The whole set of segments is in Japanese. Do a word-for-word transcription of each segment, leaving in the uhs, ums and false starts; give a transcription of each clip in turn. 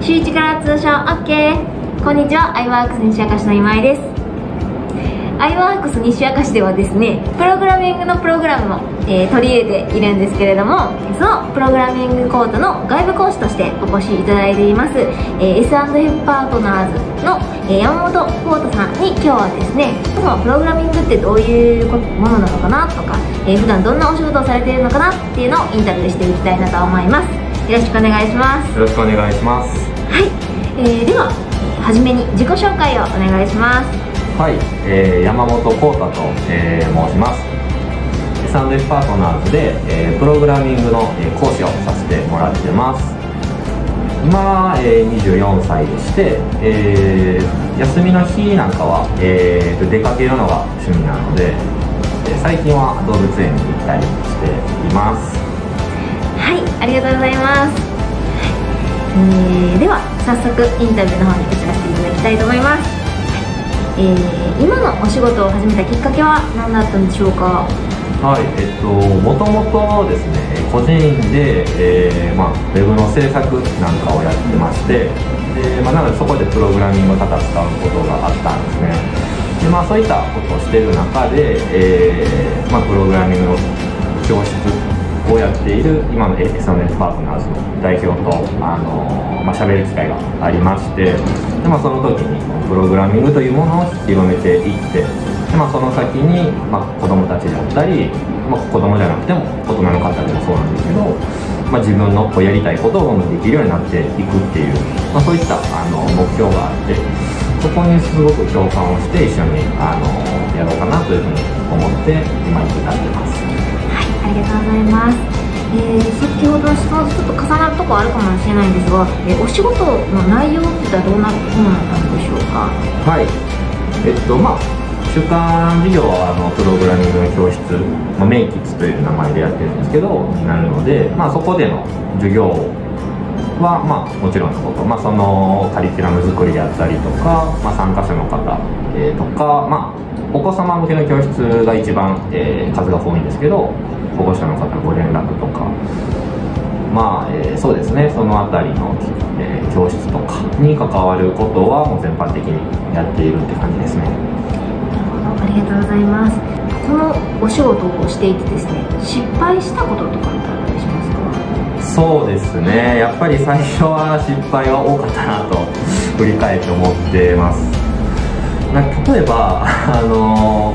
週いちから通称 OK。 こんにちは、アイワークス西明石の今井です。アイワークス西明石ではですね、プログラミングのプログラムも、えー、取り入れているんですけれども、そのプログラミングコートの外部講師としてお越しいただいています、えー、エスアンドエフ パートナーズの、えー、山本浩太さんに今日はですね、そのプログラミングってどういうものなのかなとか、えー、普段どんなお仕事をされているのかなっていうのをインタビューしていきたいなと思います。よろしくお願いします。 よろしくお願いします。 はい、えー、でははじめに自己紹介をお願いします。 はい、えー、山本浩太と、えー、申します。エスアンドエフ パートナーズで、えー、プログラミングの、えー、講師をさせてもらってます。今、えー、にじゅうよんさいでして、えー、休みの日なんかは、えー、出かけるのが趣味なので、えー、最近は動物園に行ったりしています。 はい、ありがとうございます。えー、では早速インタビューの方に移らせていただきたいと思います。えー、今のお仕事を始めたきっかけは何だったんでしょうか？ はい、えっと、もともとですね、個人で、えーまあ、ウェブの制作なんかをやってまして、でまあ、なのでそこでプログラミングを多々使うことがあったんですね。で、まあ、そういったことをしている中で、えーまあ、プログラミングの教室をやっている今の エスアンドエフ パートナーズの代表とあの、まあ、喋る機会がありまして、で、まあ、その時にプログラミングというものを広めていって、で、まあ、その先に、まあ、子どもたちだったり、まあ、子どもじゃなくても大人の方でもそうなんですけど、まあ、自分のこうやりたいことをどんどんできるようになっていくっていう、まあ、そういったあの目標があって、そこにすごく共感をして一緒にあのやろうかなというふうに思って今に至ってます。 はい、ありがとうございます。えー、先ほどとちょっと重なるところあるかもしれないんですが、えー、お仕事の内容ってどんなものなんでしょうか？ はい、えっとまあ主幹事業はあのプログラミングの教室、まあ、メイキッズという名前でやってるんですけどになるので、まあ、そこでの授業は、まあ、もちろんのこと、まあ、そのカリキュラム作りであったりとか、まあ、参加者の方、えー、とか、まあ、お子様向けの教室が一番、えー、数が多いんですけど、保護者の方のご連絡とか、まあえー、そうですね、そのあたりの、えー、教室とかに関わることはもう全般的にやっているって感じですね。 ありがとうございます。このお仕事をしていてですね、失敗したこととかってあったりしますか？ そうですね、やっぱり最初は失敗は多かったなと振り返って思ってます。なんか例えばあの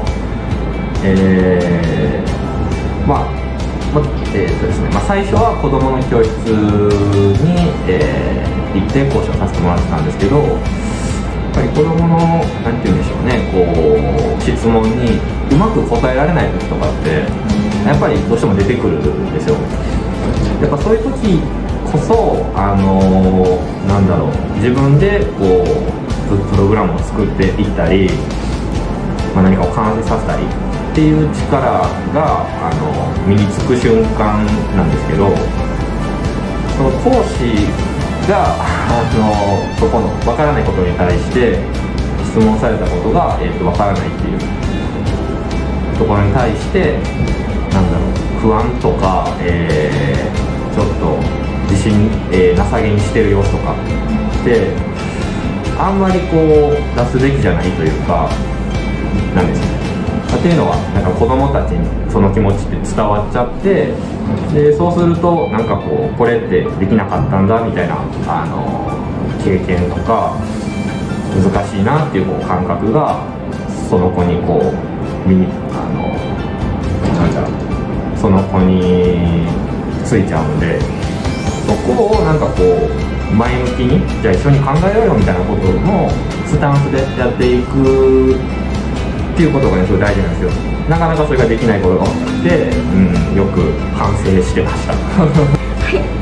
えー、まあまえーとですねまあ、最初は子どもの教室に、えー、行って講師をさせてもらってたんですけど、やっぱり子どものなんて言うんでしょうね、こう質問にうまく答えられない時とかってやっぱりどうしても出てくるんですよ。やっぱそういう時こそあのなんだろう、自分でこうプログラムを作っていったり、まあ、何かを完成させたりっていう力があの身につく瞬間なんですけど、その講師があのそこの分からないことに対して質問されたことが、えー、と分からないっていうところに対してなんだろう、不安とか、えー、ちょっと自信、えー、なさげにしてる様子とかってあんまりこう出すべきじゃないというかなんですね。っていうのはなんか子どもたちにその気持ちって伝わっちゃって、でそうするとなんかこうこれってできなかったんだみたいなあの経験とか難しいなっていうこう感覚がその子にこう身にあのなんだろうその子についちゃうので、そこをなんかこう前向きにじゃあ一緒に考えようよみたいなことのスタンスでやっていくっていうことがねすごい大事なんですよ。なかなかそれができないことが多くて、うん、よく反省してましたはい、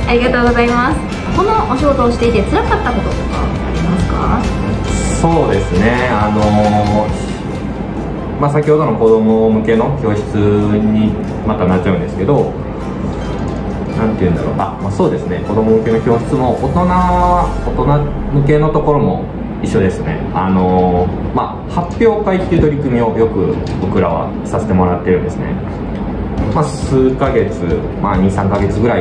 ありがとうございます。このお仕事をしていて辛かったこととかありますか？ そうですね、あのまあ、先ほどの子ども向けの教室にまたなっちゃうんですけど、なんていうんだろう、あ、まあ、そうですね、子ども向けの教室も大人大人向けのところも一緒ですね。あのまあ、発表会っていう取り組みをよく僕らはさせてもらってるんですね。まあ、数ヶ月、まあ、にさんかげつぐらいが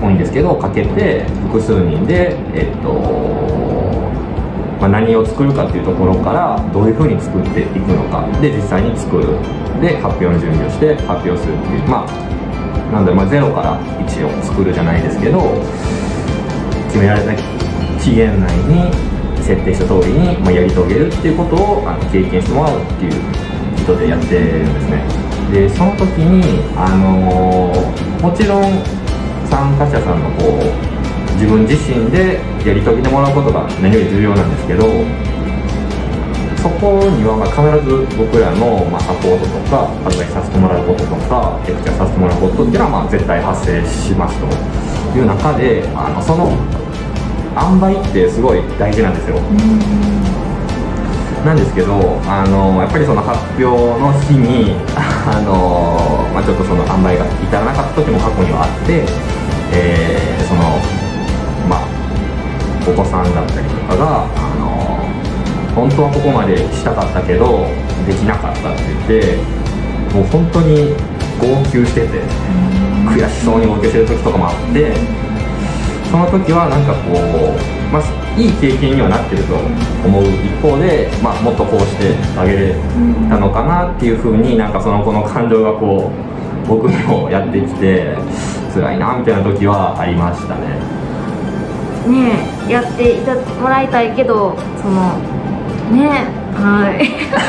多いんですけどかけて複数人で、えっとまあ、何を作るかっていうところからどういうふうに作っていくのかで実際に作るで発表の準備をして発表するっていうまあなんだろう、まあ、ゼロからいちを作るじゃないですけど決められた期限内に設定した通りに、まあ、やり遂げるっていうことをあの経験してもらうっていう意図でやってるんですね。でその時に、あのー、もちろん参加者さんのこう自分自身でやり遂げてもらうことが何より重要なんですけどそこにはまあ必ず僕らのまあサポートとかアドバイスさせてもらうこととかレクチャーさせてもらうことっていうのはまあ絶対発生しますという中であのその塩梅ってすごい大事なんですよ。なんですけどあのやっぱりその発表の日にあの、まあ、ちょっとその塩梅が至らなかった時も過去にはあって、えー、そのまあお子さんだったりとかがあの本当はここまでしたかったけどできなかったって言ってもう本当に号泣してて悔しそうに号泣してる時とかもあってその時はなんかこう、まあ、いい経験にはなってると思う一方で、まあ、もっとこうしてあげれたのかなっていうふうになんかその子の感情がこう僕にもやってきて辛いなみたいな時はありましたね。 ねえやっていたもらいたいけどそのねはい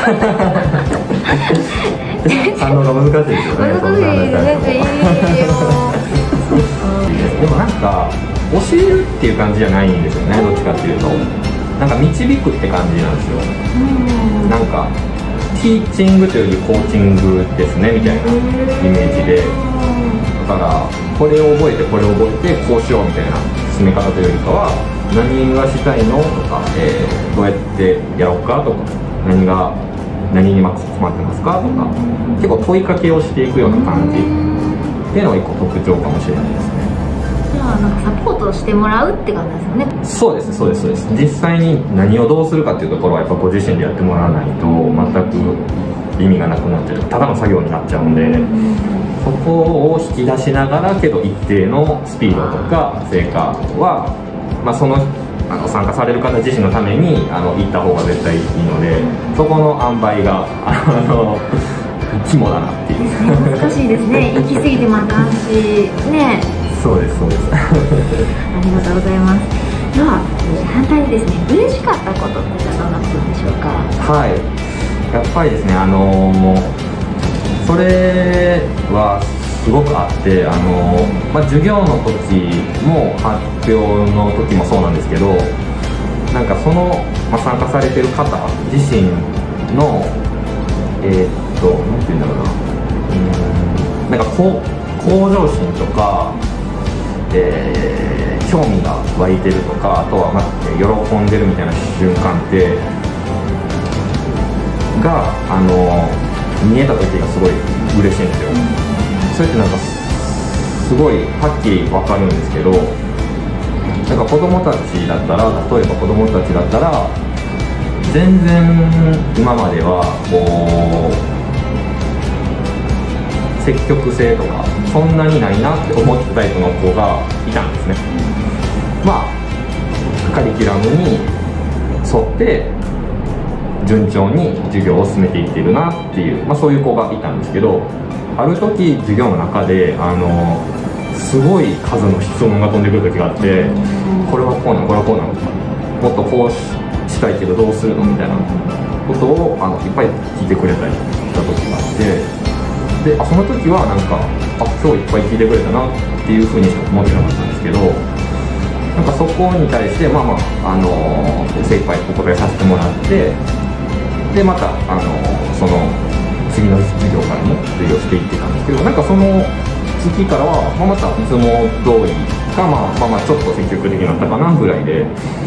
反応が難しいですよね。 難しいですね。 でもなんか教えるっていう感じじゃないんですよね。どっちかっていうとなんか導くって感じなんですよ。うんなんかティーチングというよりコーチングですねみたいなイメージでだからこれを覚えてこれを覚えてこうしようみたいな進め方というよりかは何がしたいのとか、えー、どうやってやろうかとか何が何に困ってますかとか結構問いかけをしていくような感じっていうのが一個特徴かもしれないですね。 じゃあなんかサポートしてもらうって感じですよね。 そうですそうですそうです。実際に何をどうするかっていうところはやっぱご自身でやってもらわないと全く意味がなくなっちゃうただの作業になっちゃうんで、うん、そこを引き出しながらけど一定のスピードとか成果は、まあ、そのあの参加される方自身のためにあの行った方が絶対いいのでそこの塩梅があの肝だなっていう難しいですね。行き過ぎてもあかんしね。 そうですそうですありがとうございます。では反対にですね嬉しかったことってどんなことでしょうか。 はいやっぱりですねあのそれはすごくあってあの、まあ、授業の時も発表の時もそうなんですけどなんかその、まあ、参加されてる方自身のえー、っと何て言うんだろうなうんなんかこう向上心とか、えー、興味が湧いてるとかあとは、まあ、喜んでるみたいな瞬間ってがあの見えた時がすごい嬉しいんですよ。それってなんかすごいはっきり分かるんですけどなんか子供たちだったら例えば子供たちだったら全然今まではこう積極性とかそんなにないなって思ってたタイプの子がいたんですね。まあカリキュラムに沿って順調に授業を進めていっているなっていう、まあ、そういう子がいたんですけどある時授業の中であのすごい数の質問が飛んでくる時があってこれはこうなのこれはこうなのもっとこうしたいけどどうするのみたいなことをあのいっぱい聞いてくれたりした時があってであその時はなんかあ今日いっぱい聞いてくれたなっていうふうにしか思ってなかったんですけどなんかそこに対してまあまあ、あの精一杯お答えさせてもらってでまた、あのその次の授業からも授業していってたんですけどなんかその月からは、まあ、またいつも通りか、まあ、まあまあちょっと積極的になったかなぐらいで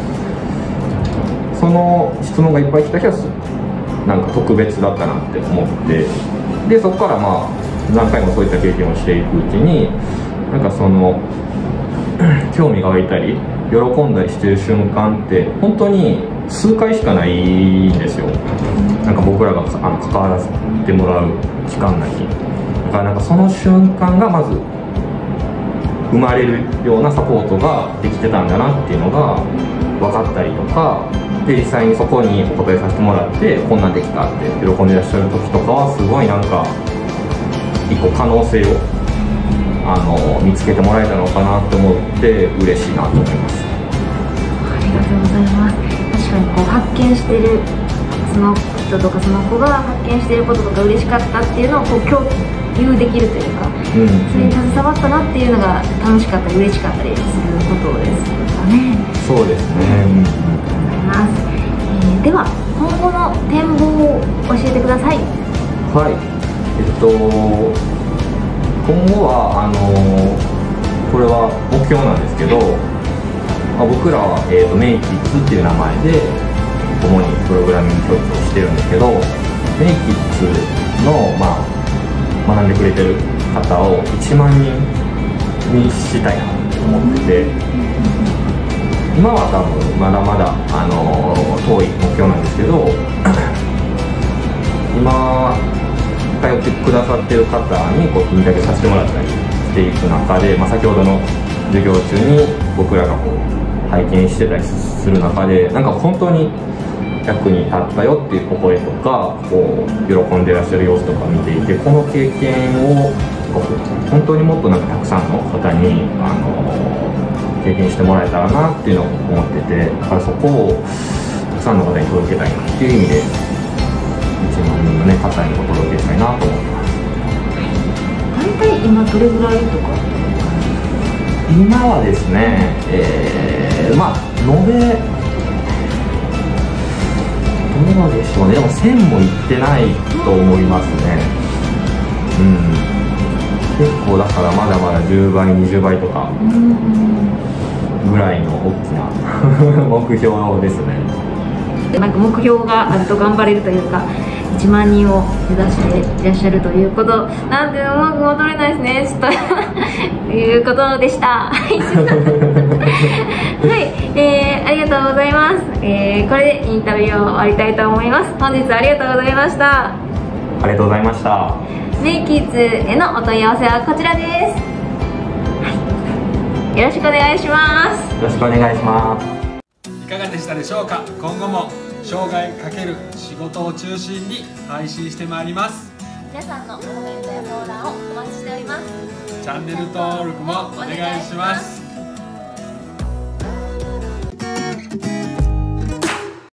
その質問がいっぱい来た日はなんか特別だったなって思ってでそこからまあ何回もそういった経験をしていくうちになんかその興味が湧いたり喜んだりしてる瞬間って本当に数回しかないんですよ。なんか僕らがあの関わらせてもらう期間内にだからなんかその瞬間がまず生まれるようなサポートができてたんだなっていうのが分かったりとかで、実際にそこにお答えさせてもらってこんなんできたって喜んでらっしゃる時とかはすごいなんか一個可能性をあの見つけてもらえたのかなと思って嬉しいなと思います。 ありがとうございます。確かにこう発見してるその人とかその子が発見してることとか嬉しかったっていうのをこう共有できるというか、うん、それに携わったなっていうのが楽しかったり嬉しかったりすることですかね。 そうですね、うん、 ありがとうございます。えー、では今後の展望を教えてください。 はい、えっと今後はあのこれは目標なんですけど、まあ、僕らは、えー、とメイキッズっていう名前で主にプログラミング教育をしてるんですけど、メイキッズの、まあ、学んでくれてる方をいちまんにんにしたいなと思ってて、今は多分まだまだ、あの遠い目標なんですけど今通ってくださってる方にこうインタビューさせてもらったりしていく中で、まあ、先ほどの授業中に僕らがこう拝見してたりする中でなんか本当に役に立ったよっていうお声とかこう喜んでらっしゃる様子とか見ていて、この経験を本当にもっとなんかたくさんの方にあの経験してもらえたらなっていうのを思ってて、だからそこをたくさんの方に届けたいなっていう意味でいちまんにんの、ね、方にお届けしたいなと思ってます。 大体今どれぐらいとか？ 今はですね、えー、まあ延べどうでしょうね、でもせんもいってないと思いますね。うん、結構だからまだまだじゅうばいにじゅうばいとかぐらいの大きな目標ですね。 なんか目標があると頑張れるというか、いちまんにんを目指していらっしゃるということなんでうまく戻れないですね、ちょっということでした。はい、えー、ありがとうございます。えー、これでインタビューを終わりたいと思います。本日はありがとうございました。 ありがとうございました。 メイキッズへのお問い合わせはこちらです。はい、よろしくお願いします。 よろしくお願いします。 いかがでしたでしょうか。今後も生涯かける仕事を中心に配信してまいります。 皆さんのコメントや相談をお待ちしております。 チャンネル登録もお願いします。